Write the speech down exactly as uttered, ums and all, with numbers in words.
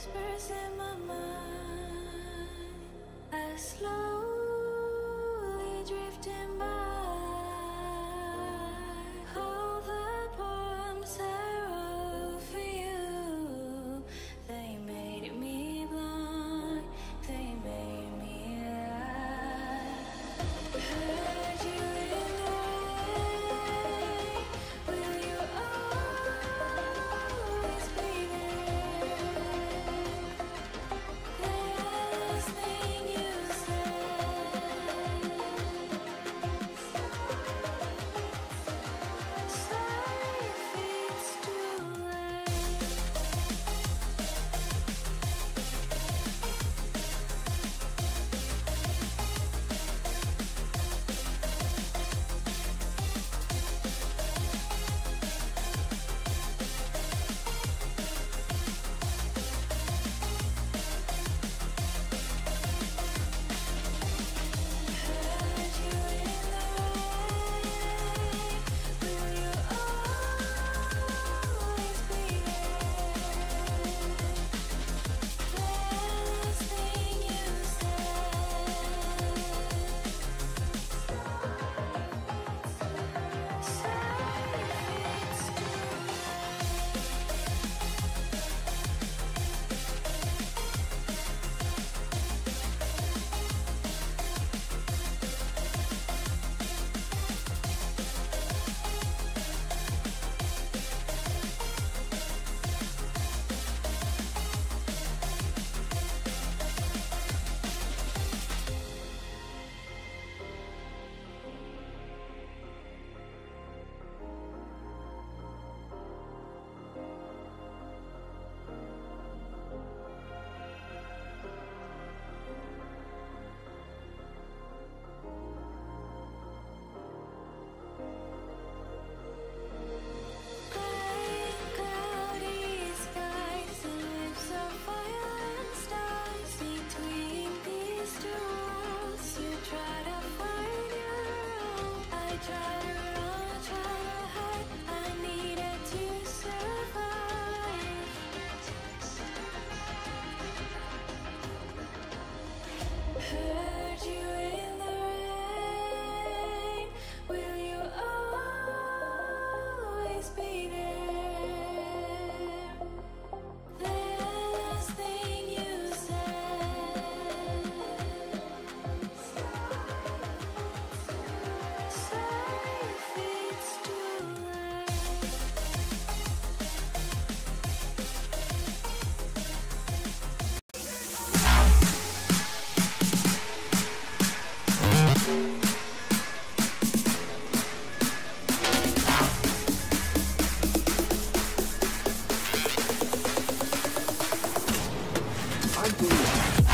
whispers in my mind, I slowly drifting by. All the poems I wrote for you, they made me blind, they made me lie. Heard you in the rain, will you always be there? The last thing you said, sorry if it's too late. Heard you in the rain, will you always be there? The last thing you said, sorry if it's too cloudy skies and lips of fire and stars between these two worlds. You try to find your own. I try to run, try to hide. I needed to survive. Heard you in the rain, will you always be there? The last thing you said, sorry if it's too late. I do.